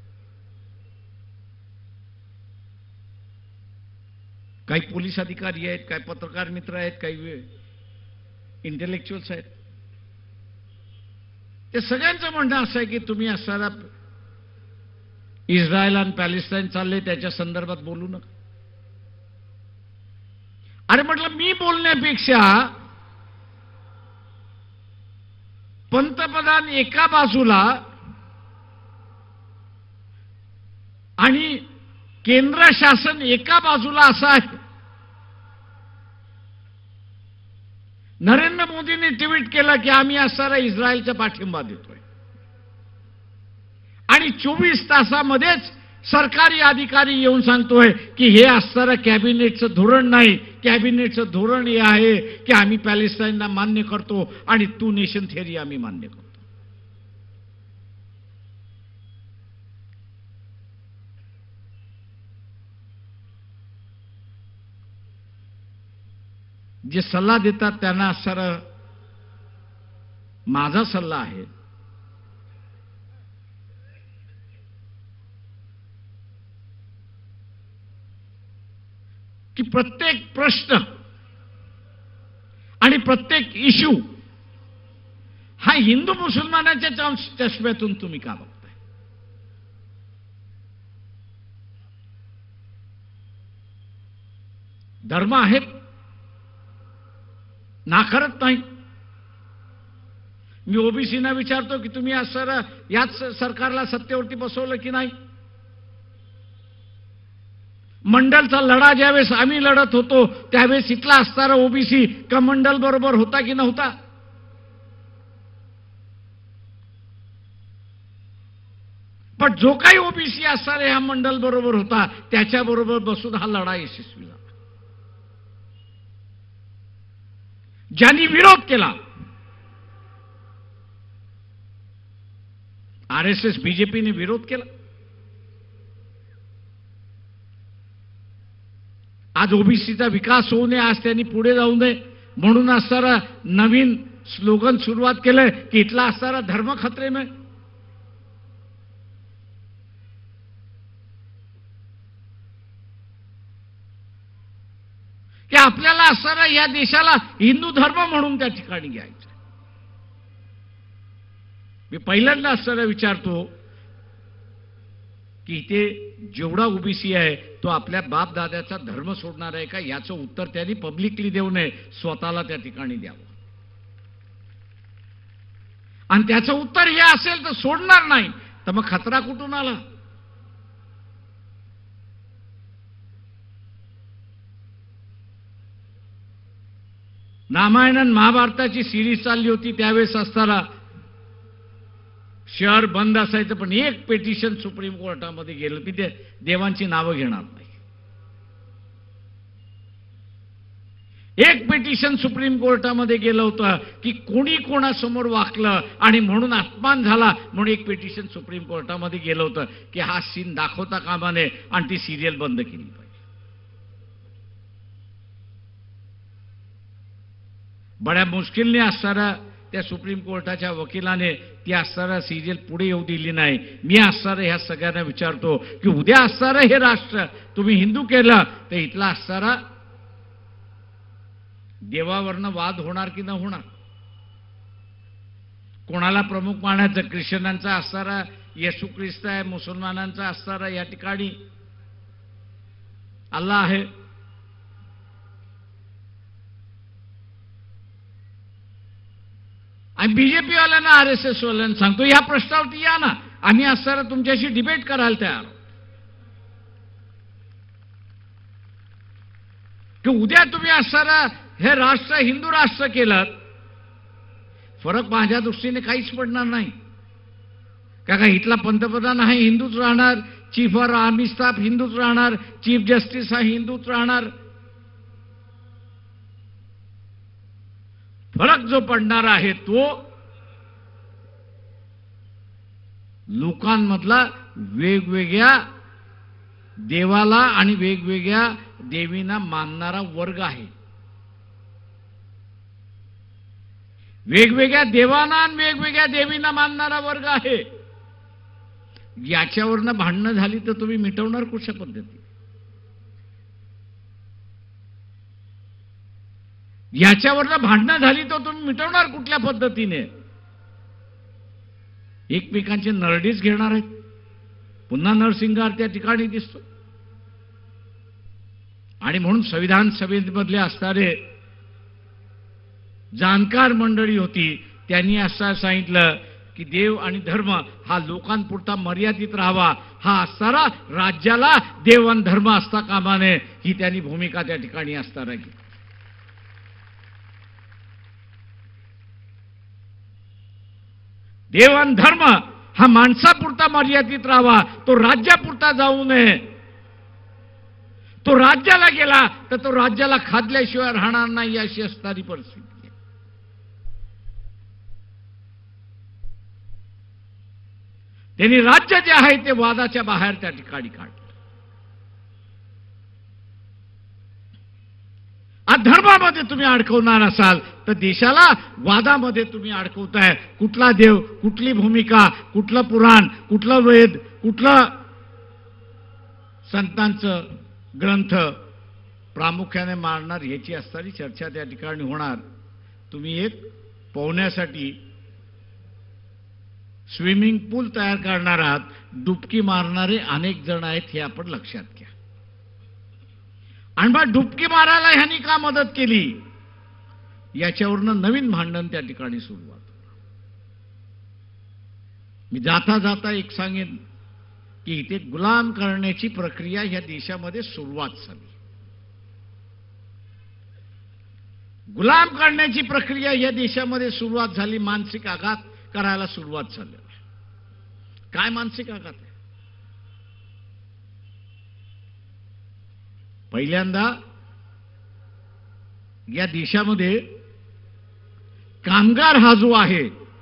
काही पोलीस अधिकारी आहेत, काही पत्रकार मित्र आहेत, काही इंटेलेक्च्युअल्स आहेत. ते सगळ्यांचं म्हणणं असं आहे की तुम्ही असणारा इस्रायल आणि पॅलेस्टाईन चालले त्याच्या संदर्भात बोलू नका. अरे म्हटलं, मी बोलण्यापेक्षा पंतप्रधान एका बाजूला आणि केंद्र शासन एका बाजूला असं आहे. नरेंद्र मोदींनी ट्विट केलं की आम्ही असणारा इस्रायलचा पाठिंबा देतोय, आणि 24 तासामध्येच सरकारी अधिकारी येऊन सांगतोय की हे असणारं कॅबिनेटचं धोरण नाही. कॅबिनेटचं धोरण हे आहे की आम्ही पॅलेस्टाईनला मान्य करतो आणि टू नेशन थिअरी आम्ही मान्य करतो. जे सल्ला देतात त्यांना असणारा माझा सल्ला आहे की प्रत्येक प्रश्न आणि प्रत्येक इश्यू हा हिंदू मुसलमानाच्या चष्म्यातून तुम्ही का बघताय? धर्म आहेत, नाकारत नाही. मी ओबीसीना विचारतो की तुम्ही याच सरकारला सत्तेवरती बसवलं की नाही? मंडलचा लढा ज्यावेळेस आम्ही लढत होतो त्यावेळेस इथला असणारा ओबीसी का मंडल बरोबर होता की नव्हता? पण जो काही ओबीसी असणारा ह्या मंडल बरोबर होता त्याच्याबरोबर बसून हा लढा यशस्वी झाला. ज्यांनी विरोध केला, आरएसएस बीजेपीने विरोध केला. आज ओबीसीचा विकास होऊ नये, आज त्यांनी पुढे जाऊ नये म्हणून असणारा नवीन स्लोगन सुरुवात केलंय की इथला असणारा धर्म खतरे में. की आपल्याला असणारा या देशाला हिंदू धर्म म्हणून त्या ठिकाणी घ्यायचं. मी पहिल्यांदा असणारा विचारतो की इथे जेवढा ओबीसी आहे तो आपल्या बाप दाद्याचा धर्म सोडणार आहे का? याचं उत्तर त्यांनी पब्लिकली देऊ नये, स्वतःला त्या ठिकाणी द्यावं. आणि त्याचं उत्तर हे असेल तर सोडणार नाही, तर मग खतरा कुठून आला? रामायण आणि महाभारताची सिरीज चालली होती त्यावेळेस असताना शहर बंद असायचं, पण एक पिटिशन सुप्रीम कोर्टामध्ये गेलं. मी ते देवांची नावं घेणार नाही. एक पिटिशन सुप्रीम कोर्टामध्ये गेलं होतं की कोणी कोणासमोर वाकलं आणि म्हणून अपमान झाला म्हणून एक पिटिशन सुप्रीम कोर्टामध्ये गेलं होतं की हा सीन दाखवता कामा नये आणि ती सिरियल बंद केली पाहिजे. बड्या मुश्किलने असणारा त्या सुप्रीम कोर्टाच्या वकिलाने ती असणारा सिरियल पुढे येऊ दिली नाही. मी असणारा ह्या सगळ्यांना विचारतो की उद्या असणारं हे राष्ट्र तुम्ही हिंदू केलं तर इथला असणारा देवावरनं वाद होणार की न होणार? कोणाला प्रमुख मानायचं? ख्रिश्चनांचा असणारा येशू ख्रिस्त आहे, मुसलमानांचा असणारा या ठिकाणी अल्लाह आहे. आणि बीजेपी वाल्यांना आरएसएस वाल्यांना सांगतो या प्रश्नावरती या ना, आम्ही असणारा तुमच्याशी डिबेट करायला तयार आहोत. की उद्या तुम्ही असणारा हे राष्ट्र हिंदू राष्ट्र केलं, फरक माझ्या दृष्टीने काहीच पडणार नाही. का इथला पंतप्रधान हा हिंदूच राहणार, चीफ ऑफ आर्मी स्टाफ हिंदूच राहणार, चीफ जस्टिस हा हिंदूच राहणार. फरक जो पडणार आहे तो लोकांमधला वेगवेगळ्या देवाला आणि वेगवेगळ्या देवींना मानणारा वर्ग आहे. वेगवेगळ्या देवांना आणि वेगवेगळ्या देवींना मानणारा वर्ग आहे. याच्यावरनं भांडणं झाली तर तुम्ही मिटवणार कुठच्या पद्धती? याच्यावरनं भांडणं झाली तर तुम्ही मिटवणार कुठल्या पद्धतीने? एकमेकांचे नरडीच घेणार आहेत. पुन्हा नरसिंगार त्या ठिकाणी दिसतो. आणि म्हणून संविधान सभेमधले असणारे जाणकार मंडळी होती, त्यांनी असं सांगितलं की देव आणि धर्म हा लोकांपुरता मर्यादित राहावा, हा असणारा राज्याला देव आणि धर्म असता कामा नये, ही त्यांनी भूमिका त्या ठिकाणी असणार आहे. देव आणि धर्म हा माणसापुरता मर्यादित राहावा, तो राज्यापुरता जाऊ नये. तो राज्याला गेला तर तो राज्याला खाल्ल्याशिवाय राहणार नाही, अशी असणारी परिस्थिती आहे. त्यांनी राज्य जे आहे ते वादाच्या बाहेर त्या ठिकाणी काढलं. धर्मामध्ये तुम्ही अडकवणार असाल तर देशाला वादामध्ये तुम्ही अडकवताय. कुठला देव, कुठली भूमिका, कुठलं पुराण, कुठलं वेद, कुठलं संतांचं ग्रंथ, प्रामुख्याने मारणार ह्याची असणारी चर्चा त्या ठिकाणी होणार. तुम्ही एक पोहण्यासाठी स्विमिंग पूल तयार करणार आहात, डुबकी मारणारे अनेक जण आहेत हे आपण लक्षात घ्या. आणि मग डुबकी मारायला ह्यांनी का मदत केली याच्यावरनं नवीन भांडण त्या ठिकाणी सुरुवात. मी जाता जाता एक सांगेन की इथे गुलाम करण्याची प्रक्रिया ह्या देशामध्ये सुरुवात झाली. गुलाम करण्याची प्रक्रिया या देशामध्ये सुरुवात झाली. मानसिक आघात करायला सुरुवात झाली. काय मानसिक आघात आहे? पहिल्यांदा या देशामध्ये कामगार हा जो आहे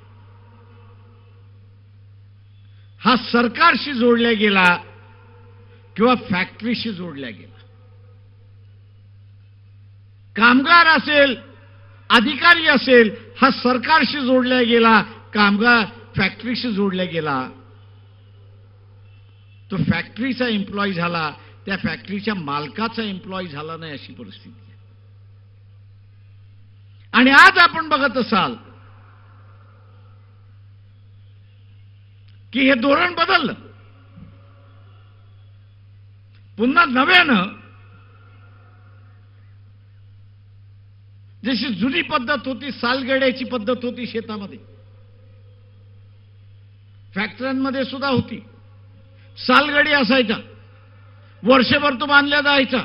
हा सरकारशी जोडला गेला किंवा फॅक्टरीशी जोडला गेला. कामगार असेल, अधिकारी असेल, हा सरकारशी जोडला गेला, कामगार फॅक्टरीशी जोडला गेला. तो फॅक्टरीचा एम्प्लॉई झाला, त्या फॅक्टरीच्या मालकाचा एम्प्लॉई झाला नाही अशी परिस्थिती आहे. आणि आज आपण बघत असाल की हे धोरण बदललं. पुन्हा नव्यानं जशी जुनी पद्धत होती, सालगड्याची पद्धत होती शेतामध्ये, फॅक्टऱ्यांमध्ये सुद्धा होती. सालगडी असायचा, वर्षभर तो बांधल्या जायचा.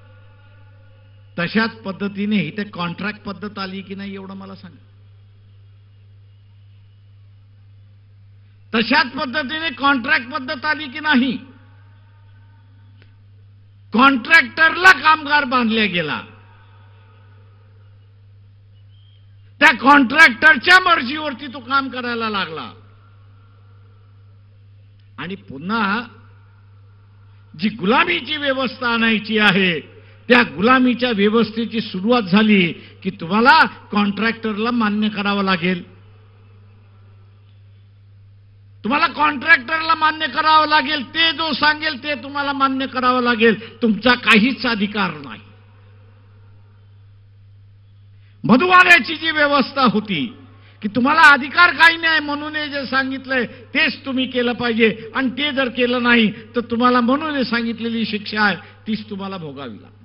तशाच पद्धतीने इथे कॉन्ट्रॅक्ट पद्धत आली की नाही एवढं मला सांगा. तशाच पद्धतीने कॉन्ट्रॅक्ट पद्धत आली की नाही? कॉन्ट्रॅक्टरला कामगार बांधला गेला, त्या कॉन्ट्रॅक्टरच्या मर्जीवरती तो काम करायला लागला. आणि पुन्हा जी गुलामीची व्यवस्था आणायची आहे त्या गुलामीच्या व्यवस्थेची सुरुवात झाली की तुम्हाला कॉन्ट्रॅक्टरला मान्य करावं लागेल. तुम्हाला कॉन्ट्रॅक्टरला मान्य करावं लागेल, ते जो सांगेल ते तुम्हाला मान्य करावं लागेल. तुमचा काहीच अधिकार नाही. मधुवाल्याची जी व्यवस्था होती की तुम्हाला अधिकार काही नाही, म्हणून जे सांगितलंय तेच तुम्ही केलं पाहिजे, आणि ते जर केलं नाही तर तुम्हाला म्हणून सांगितलेली शिक्षा आहे तीच तुम्हाला भोगावी लागते.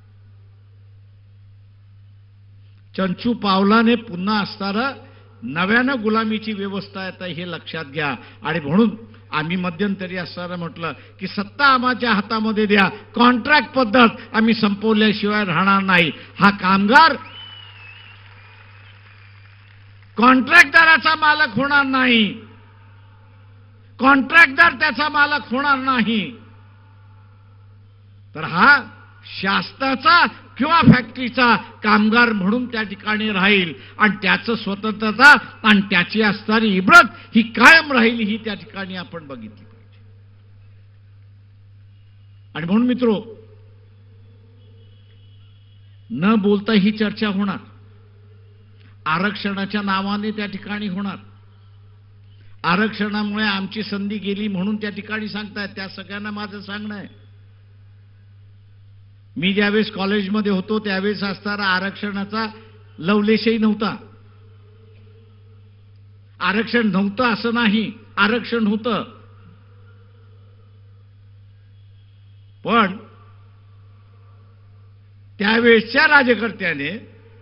चंचू पावलाने पुन्हा असणारा नव्यानं गुलामीची व्यवस्था आहे हे लक्षात घ्या. आणि म्हणून आम्ही मध्यंतरी असताना म्हटलं की सत्ता आमच्या हातामध्ये द्या, कॉन्ट्रॅक्ट पद्धत आम्ही संपवल्याशिवाय राहणार नाही. हा कामगार कॉन्ट्रॅक्टदाराचा मालक होणार नाही, कॉन्ट्रॅक्टदार त्याचा मालक होणार नाही, तर हा शासनाचा किंवा फॅक्टरीचा कामगार म्हणून त्या ठिकाणी राहील. आणि त्याचं स्वतंत्रता आणि त्याची असणारी इब्रत ही कायम राहील, ही त्या ठिकाणी आपण बघितली पाहिजे. आणि म्हणून मित्रो, न बोलता ही चर्चा होणार, आरक्षणाच्या नावाने त्या ठिकाणी होणार. आरक्षणामुळे आमची संधी गेली म्हणून त्या ठिकाणी सांगतायत. त्या सगळ्यांना माझं सांगणं आहे, मी ज्यावेळेस कॉलेजमध्ये होतो त्यावेळेस असणारा आरक्षणाचा लवलेशही नव्हता. आरक्षण नव्हतं असं नाही, आरक्षण होतं. पण त्यावेळेसच्या राज्यकर्त्याने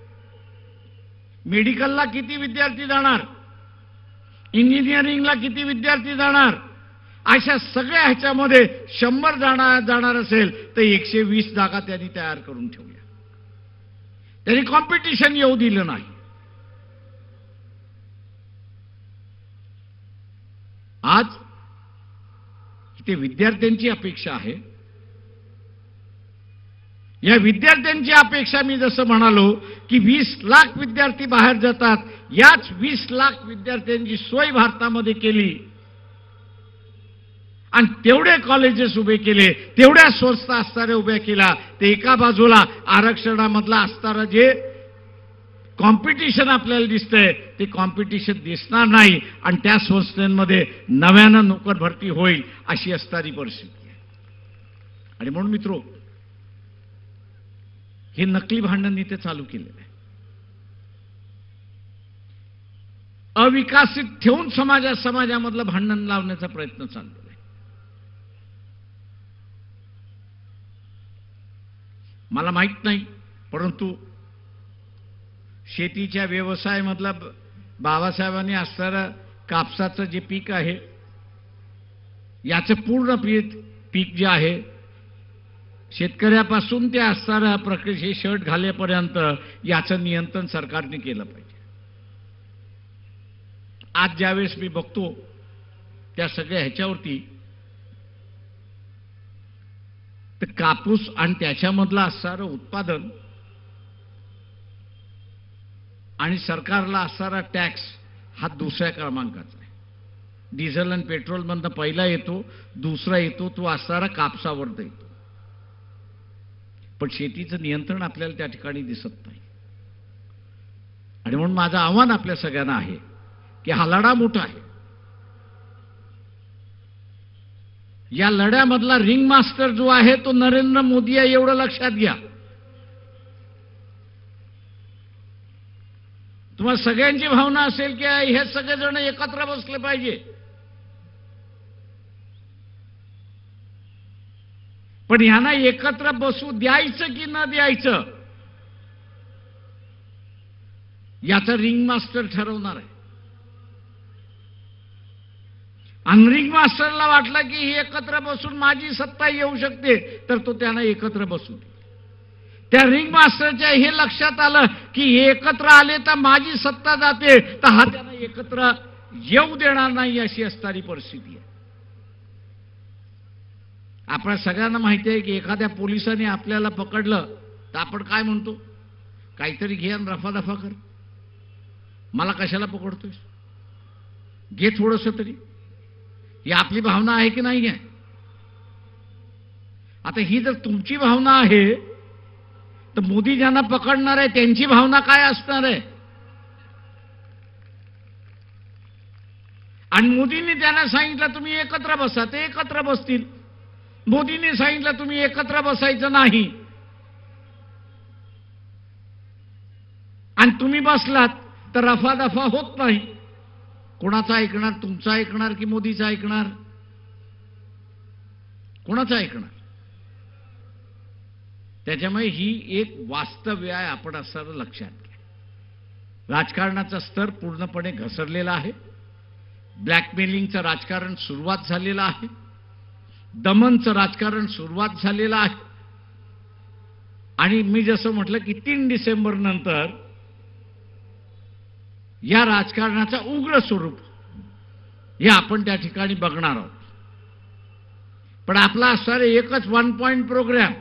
मेडिकलला किती विद्यार्थी जाणार, इंजिनिअरिंगला किती विद्यार्थी जाणार, अशा सगळ्या ह्याच्यामध्ये 100 जाणार असेल तर 120 जागा त्यांनी तयार करून ठेवल्या. त्यांनी कॉम्पिटिशन येऊ दिलं नाही. आज इथे विद्यार्थ्यांची अपेक्षा आहे. या विद्यार्थ्यांची अपेक्षा मी जसं म्हणालो की 20 लाख विद्यार्थी बाहेर जातात, याच 20 लाख विद्यार्थ्यांची सोय भारतामध्ये केली आणि तेवढे कॉलेजेस उभे केले, तेवढ्या संस्था असणाऱ्या उभ्या केल्या. ते एका बाजूला आरक्षणामधला असणारं जे कॉम्पिटिशन आपल्याला दिसतंय ते कॉम्पिटिशन दिसणार नाही आणि त्या संस्थांमध्ये नव्यानं नोकर भरती होईल अशी असणारी परिस्थिती आहे. आणि म्हणून मित्रो, हे नकली भांडण इथे चालू केलेलं आहे. अविकसित ठेवून समाजामधलं भांडण लावण्याचा प्रयत्न चाललेला आहे. मला माहित नाही, परंतु शेतीच्या व्यवसायामधला बाबासाहेबांनी असणारं कापसाचं जे पीक आहे, याचं पूर्ण पीक जे आहे, शेतकऱ्यापासून ते असणारा प्रक्रिया हे शर्ट घालेपर्यंत याचं नियंत्रण सरकारने केलं पाहिजे. आज ज्यावेळेस मी बघतो त्या सगळ्या ह्याच्यावरती, तर कापूस आणि त्याच्यामधलं असणारं उत्पादन आणि सरकारला असणारा टॅक्स हा दुसऱ्या क्रमांकाचा आहे. डिझेल आणि पेट्रोल मधनं पहिला येतो, दुसरा येतो तो असणारा कापसावर येतो. पण शेतीचं नियंत्रण आपल्याला त्या ठिकाणी दिसत नाही. आणि म्हणून माझं आव्हान आपल्या सगळ्यांना आहे की हा लढा मोठा आहे. या लढ्यामधला रिंग मास्टर जो आहे तो नरेंद्र मोदी आहे, एवढं लक्षात घ्या. तुम्हाला सगळ्यांची भावना असेल की हे सगळेजण एकत्र बसले पाहिजे, पण ह्यांना एकत्र बसू द्यायचं की न द्यायचं याचा रिंग मास्टर ठरवणार आहे. आणि रिंग मास्टरला वाटलं की ही एकत्र बसून माझी सत्ता येऊ शकते, तर तो त्यांना एकत्र बसू दे. त्या रिंग मास्टरच्या हे लक्षात आलं की हे एकत्र आले तर माझी सत्ता जाते, तर हा त्यांना एकत्र येऊ देणार नाही, अशी असणारी परिस्थिती आहे. आपल्या सगळ्यांना माहिती आहे की एखाद्या पोलिसाने आपल्याला पकडलं तर आपण काय म्हणतो, काहीतरी घे आणि रफादफा कर, मला कशाला पकडतोय, घे थोडंसं तरी. ही आपली भावना आहे की नाही आहे? आता ही जर तुमची भावना आहे तर मोदी ज्यांना पकडणार आहे त्यांची भावना काय असणार आहे? आणि मोदींनी त्यांना सांगितलं तुम्ही एकत्र बसा, ते एकत्र बसतील. मोदींनी सांगितलं तुम्ही एकत्र बसायचं नाही, आणि तुम्ही बसलात तर रफादफा होत नाही. कोणाचा ऐकणार? तुमचा ऐकणार की मोदीचा ऐकणार? कोणाचा ऐकणार? त्याच्यामुळे ही एक वास्तव्य आहे, आपण असं लक्षात घ्या. राजकारणाचा स्तर पूर्णपणे घसरलेला आहे. ब्लॅकमेलिंगचं राजकारण सुरुवात झालेलं आहे. दमनचं राजकारण सुरुवात झालेलं आहे. आणि मी जसं म्हटलं की 3 डिसेंबर नंतर या राजकारणाचा उग्र स्वरूप हे आपण त्या ठिकाणी बघणार आहोत. पण आपला असणारा एकच 1 पॉइंट प्रोग्राम,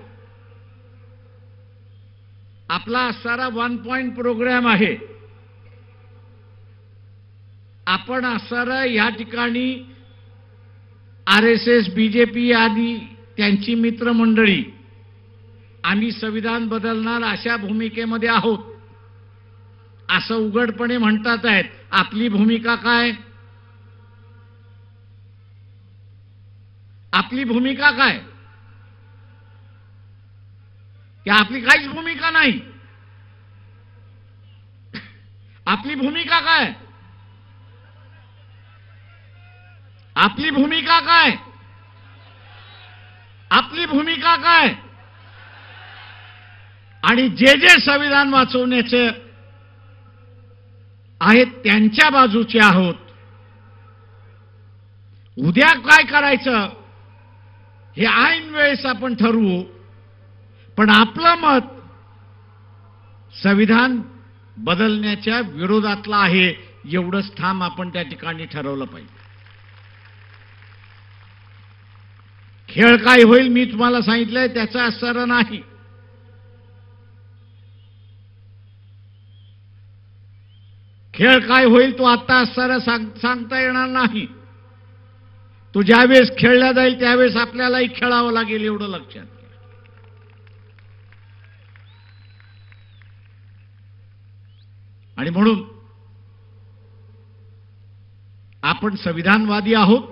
आपला असणारा 1 पॉइंट प्रोग्राम आहे. आपण असणारा या ठिकाणी RSS, BJP आदी त्यांची मित्रमंडळी आम्ही संविधान बदलणार अशा भूमिकेमध्ये आहोत असं उघडपणे म्हणतात आहेत. आपली भूमिका काय? आपली भूमिका काय? की आपली काहीच भूमिका नाही. आपली भूमिका काय? आपली भूमिका काय? आपली भूमिका काय? आणि जे जे संविधान वाचवण्याचे आहेत त्यांच्या बाजूचे आहोत. उद्या काय करायचं हे ऐन वेळेस आपण ठरवू, पण आपलं मत संविधान बदलण्याच्या विरोधातलं आहे एवढंच ठाम आपण त्या ठिकाणी ठरवलं पाहिजे. खेळ काय होईल मी तुम्हाला सांगितलंय, त्याचा असर नाही. खेळ काय होईल तो आता असणारा सांगता येणार नाही. तो ज्यावेळेस खेळला जाईल त्यावेळेस आपल्यालाही खेळावं लागेल, एवढं लक्षात घ्या. आणि म्हणून आपण संविधानवादी आहोत.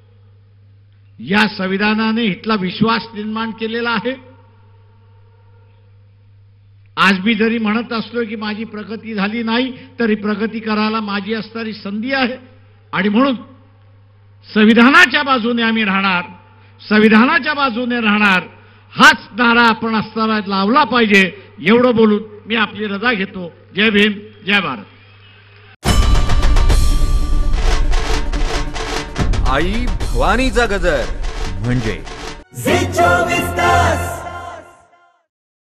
या संविधानाने इथला विश्वास निर्माण केलेला आहे. आज मी जरी म्हणत असलो की माझी प्रगती झाली नाही तरी प्रगती करायला माझी असणारी संधी आहे आणि म्हणून संविधानाच्या बाजूने आम्ही राहणार, संविधानाच्या बाजूने राहणार हाच नारा आपण असताना लावला पाहिजे. एवढं बोलून मी आपली रजा घेतो. जय भीम, जय भारत. आई भवानीचा गजर म्हणजे झी 24